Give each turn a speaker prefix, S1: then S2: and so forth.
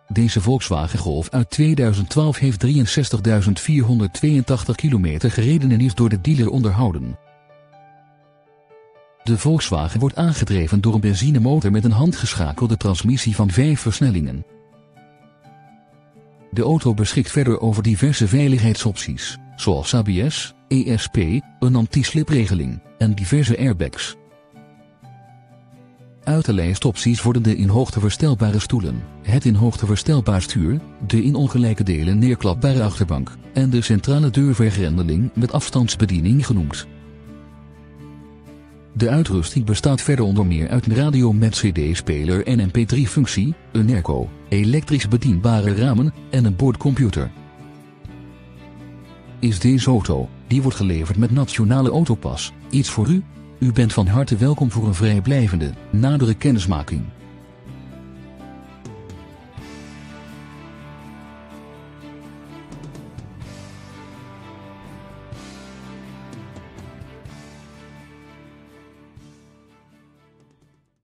S1: Deze Volkswagen Golf uit 2012 heeft 63.482 kilometer gereden en is door de dealer onderhouden. De Volkswagen wordt aangedreven door een benzinemotor met een handgeschakelde transmissie van 5 versnellingen. De auto beschikt verder over diverse veiligheidsopties, zoals ABS, ESP, een anti-slipregeling en diverse airbags. Uit de lijst opties worden de in hoogte verstelbare stoelen, het in hoogte verstelbaar stuur, de in ongelijke delen neerklapbare achterbank en de centrale deurvergrendeling met afstandsbediening genoemd. De uitrusting bestaat verder onder meer uit een radio met cd-speler en mp3-functie, een airco, elektrisch bedienbare ramen en een boordcomputer. Is deze auto, die wordt geleverd met Nationale Autopas, iets voor u? U bent van harte welkom voor een vrijblijvende, nadere kennismaking.